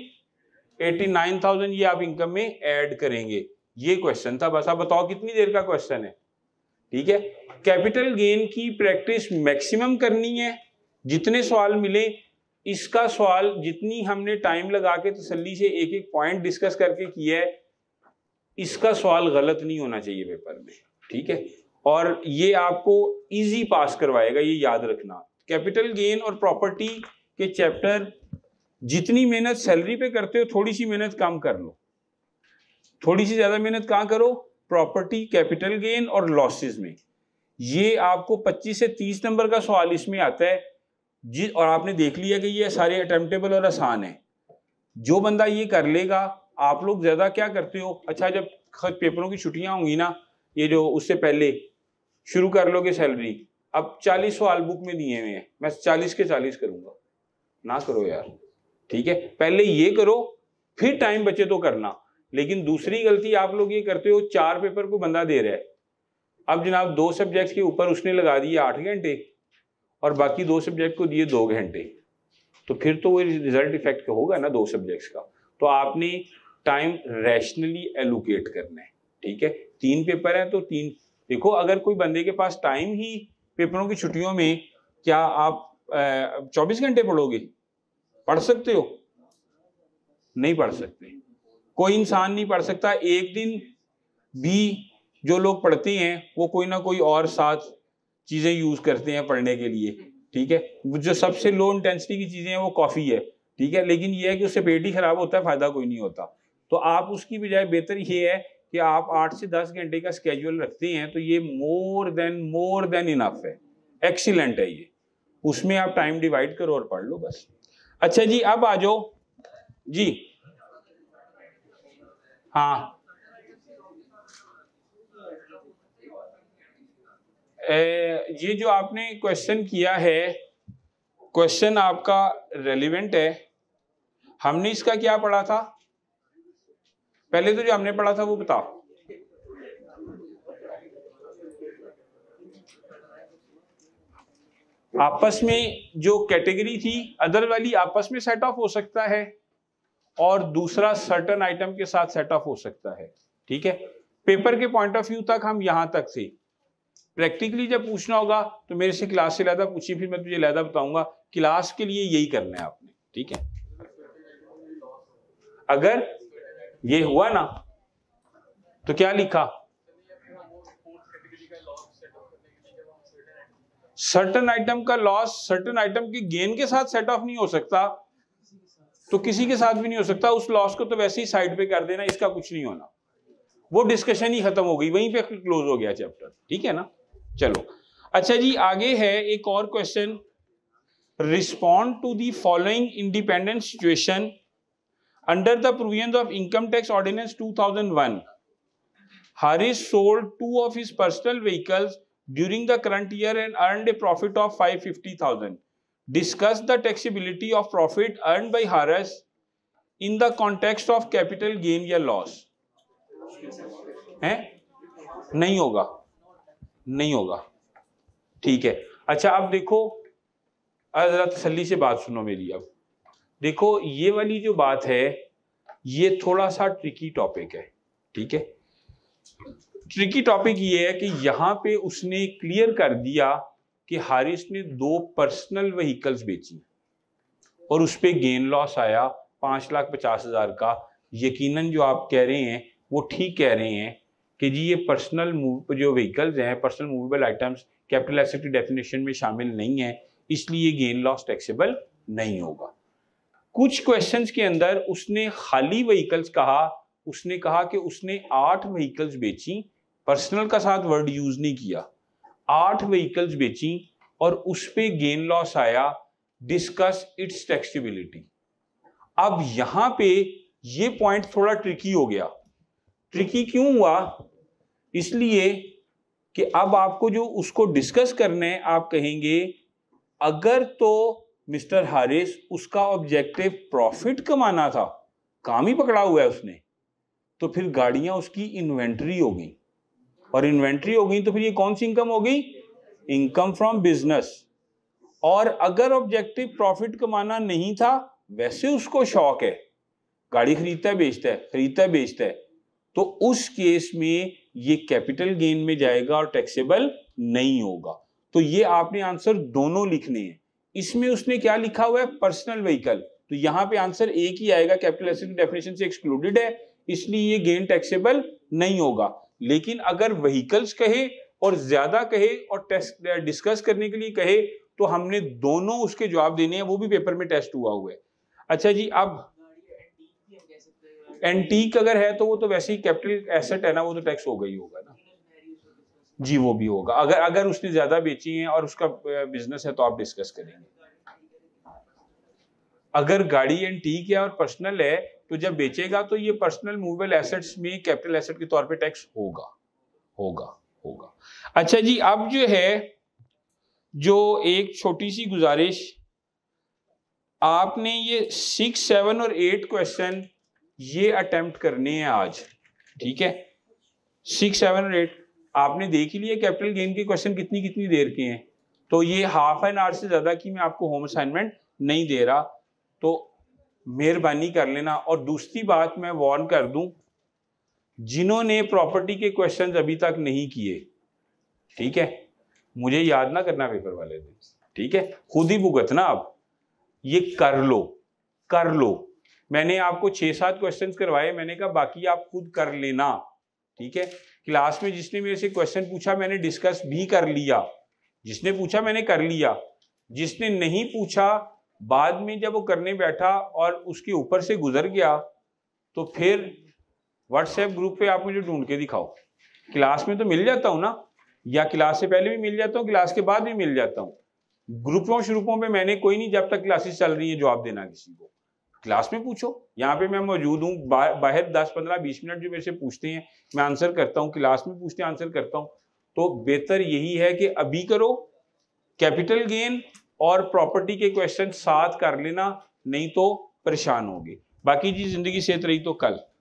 89,000, ये आप इनकम में ऐड करेंगे। ये क्वेश्चन था, बस आप बताओ कितनी देर का क्वेश्चन है। ठीक है, कैपिटल गेन की प्रैक्टिस मैक्सिमम करनी है, जितने सवाल मिले इसका सवाल जितनी हमने टाइम लगा के तसल्ली से एक एक पॉइंट डिस्कस करके किया है, इसका सवाल गलत नहीं होना चाहिए पेपर में। ठीक है, और ये आपको इजी पास करवाएगा, ये याद रखना। कैपिटल गेन और प्रॉपर्टी के चैप्टर जितनी मेहनत सैलरी पे करते हो थोड़ी सी मेहनत कम कर लो, थोड़ी सी ज्यादा मेहनत कहाँ करो, प्रॉपर्टी, कैपिटल गेन और लॉसेस में। ये आपको 25 से 30 नंबर का सवाल इसमें आता है और आपने देख लिया कि ये सारे अटेम्प्टेबल और आसान है। जो बंदा ये कर लेगा, आप लोग ज्यादा क्या करते हो, अच्छा जब पेपरों की छुट्टियां होंगी ना, ये जो उससे पहले शुरू कर लोगे सैलरी, अब 40 सवाल बुक में दिए हुए हैं, मैं 40 के 40 करूंगा, ना करो यार। ठीक है, पहले ये करो फिर टाइम बचे तो करना। लेकिन दूसरी गलती आप लोग ये करते हो, 4 पेपर को बंदा दे रहा है, अब जनाब 2 सब्जेक्ट्स के ऊपर उसने लगा दिए 8 घंटे और बाकी 2 सब्जेक्ट को दिए 2 घंटे, तो फिर तो वो रिजल्ट इफेक्ट होगा ना 2 सब्जेक्ट्स का। तो आपने टाइम रैशनली एलोकेट करना है। ठीक है, 3 पेपर है तो 3, देखो अगर कोई बंदे के पास टाइम ही पेपरों की छुट्टियों में, क्या आप 24 घंटे पढ़ोगे? पढ़ सकते हो? नहीं पढ़ सकते, कोई इंसान नहीं पढ़ सकता। एक दिन भी जो लोग पढ़ते हैं वो कोई ना कोई और 7 चीजें यूज करते हैं पढ़ने के लिए। ठीक है, जो सबसे लो इंटेंसिटी की चीजें हैं वो कॉफी है। ठीक है, लेकिन ये है कि उससे पेट ही खराब होता है, फायदा कोई नहीं होता। तो आप उसकी बजाय बेहतर ये है कि आप 8 से 10 घंटे का स्केड्यूल रखते हैं, तो ये मोर देन इनफ है, एक्सीलेंट है ये। उसमें आप टाइम डिवाइड करो और पढ़ लो बस। अच्छा जी, अब आ जाओ जी। हाँ, ये जो आपने क्वेश्चन किया है, क्वेश्चन आपका रेलिवेंट है। हमने इसका क्या पढ़ा था पहले? तो जो हमने पढ़ा था वो बताओ। आपस में जो कैटेगरी थी, अदर वाली आपस में सेट ऑफ हो सकता है और दूसरा सर्टन आइटम के साथ सेट ऑफ हो सकता है। ठीक है, पेपर के पॉइंट ऑफ व्यू तक हम यहां तक थे। प्रैक्टिकली जब पूछना होगा तो मेरे से क्लास से लहदा पूछिए, फिर मैं तुझे लहदा बताऊंगा। क्लास के लिए यही करना है आपने। ठीक है, अगर ये हुआ ना तो क्या लिखा, सर्टन आइटम का लॉस सर्टन आइटम के गेन के साथ सेट ऑफ नहीं हो सकता, तो किसी के साथ भी नहीं हो सकता। उस लॉस को तो वैसे ही साइड पे कर देना, इसका कुछ नहीं होना। वो डिस्कशन ही खत्म हो गई, वहीं पे क्लोज हो गया चैप्टर। ठीक है ना, चलो। अच्छा जी, आगे है एक और question. Respond to the following independent situation under the provisions of income tax ordinance 2001। Harish sold 2 of his personal vehicles during the current year and earned a profit of 550,000. Discuss the taxability of profit earned by Harish in the context of capital gain या loss. है? नहीं होगा, नहीं होगा। ठीक है, अच्छा अब देखो, जरा तसल्ली से बात सुनो मेरी। अब देखो, ये वाली जो बात है ये थोड़ा सा ट्रिकी टॉपिक है। ठीक है, ट्रिकी टॉपिक ये है कि यहाँ पे उसने क्लियर कर दिया कि हारिस ने 2 पर्सनल व्हीकल्स बेची और उस पे गेन लॉस आया 5,50,000 का। यकीनन जो आप कह रहे हैं वो ठीक कह रहे हैं कि जी ये पर्सनल जो व्हीकल्स हैं, personal movable items capital asset की डेफिनेशन में शामिल नहीं है, इसलिए गेन लॉस टैक्सेबल नहीं होगा। कुछ क्वेश्चंस के अंदर उसने खाली व्हीकल्स कहा, उसने कहा कि उसने 8 व्हीकल्स बेची, पर्सनल का साथ वर्ड यूज नहीं किया, 8 व्हीकल्स बेची और उस पे गेन लॉस आया, डिस्कस इट्स टैक्सेबिलिटी। अब यहां पे ये पॉइंट थोड़ा ट्रिकी हो गया। ट्रिकी क्यों हुआ? इसलिए कि अब आपको जो उसको डिस्कस करना है, आप कहेंगे अगर तो मिस्टर हारिस उसका ऑब्जेक्टिव प्रॉफिट कमाना था, काम ही पकड़ा हुआ है उसने, तो फिर गाड़ियां उसकी इन्वेंट्री हो गई, और इन्वेंट्री हो गई तो फिर ये कौन सी इनकम हो गई? Income from business. और अगर ऑब्जेक्टिव प्रॉफिट कमाना नहीं था, वैसे उसको शौक है, गाड़ी खरीदता है बेचता है, खरीदता है बेचता है, तो उस केस में ये कैपिटल गेन में जाएगा और टैक्सेबल नहीं होगा। तो ये आपने आंसर दोनों लिखने हैं। इसमें उसने क्या लिखा हुआ है? पर्सनल व्हीकल, तो यहां पे आंसर एक ही आएगा, कैपिटल एसेट की डेफिनेशन से एक्सक्लूडेड है, इसलिए ये गेन टैक्सेबल नहीं होगा। लेकिन अगर व्हीकल्स कहे और ज्यादा कहे और टेस्ट डिस्कस करने के लिए कहे, तो हमने दोनों उसके जवाब देने हैं, वो भी पेपर में टेस्ट हुआ है। अच्छा जी, अब एंटीक अगर है तो वो तो वैसे ही कैपिटल एसेट है ना, वो तो टैक्स होगा ही होगा ना जी, वो भी होगा। अगर उसने ज्यादा बेची है और उसका बिजनेस है तो आप डिस्कस करेंगे। अगर गाड़ी एंटीक है और पर्सनल है तो जब बेचेगा तो ये पर्सनल मूवेबल एसेट्स में कैपिटल एसेट के तौर पे टैक्स होगा होगा होगा। अच्छा जी, अब जो है जो एक छोटी सी गुजारिश, आपने ये 6, 7 और 8 क्वेश्चन ये अटेम्प्ट करने हैं आज, ठीक है? 6, 7 और 8 आपने देख ही लिया कैपिटल गेन के क्वेश्चन कितनी कितनी देर के हैं, तो ये हाफ एन आवर से ज्यादा की मैं आपको होम असाइनमेंट नहीं दे रहा, तो मेहरबानी कर लेना। और दूसरी बात मैं वार्न कर दूं, जिन्होंने प्रॉपर्टी के क्वेश्चंस अभी तक नहीं किए, ठीक है, मुझे याद ना करना पेपर वाले दिन, ठीक है, खुद ही भुगतना। अब ये कर लो। मैंने आपको 6-7 क्वेश्चंस करवाए, मैंने कहा बाकी आप खुद कर लेना, ठीक है? क्लास में जिसने मेरे से क्वेश्चन पूछा मैंने डिस्कस भी कर लिया, जिसने पूछा मैंने कर लिया, जिसने नहीं पूछा बाद में जब वो करने बैठा और उसके ऊपर से गुजर गया, तो फिर व्हाट्सएप ग्रुप पे आप मुझे ढूंढ के दिखाओ। क्लास में तो मिल जाता हूं ना, या क्लास से पहले भी मिल जाता हूँ, क्लास के बाद भी मिल जाता हूँ। ग्रुपों शुरूपों पे मैंने कोई नहीं, जब तक क्लासेस चल रही है जवाब देना किसी को, क्लास में पूछो, यहाँ पे मैं मौजूद हूँ। बाहर 10, 15, 20 मिनट जो मेरे से पूछते हैं मैं आंसर करता हूँ, क्लास में पूछते हैं आंसर करता हूँ। तो बेहतर यही है कि अभी करो, कैपिटल गेन और प्रॉपर्टी के क्वेश्चन साथ कर लेना, नहीं तो परेशान होगे। बाकी जी जिंदगी सेहत रही तो कल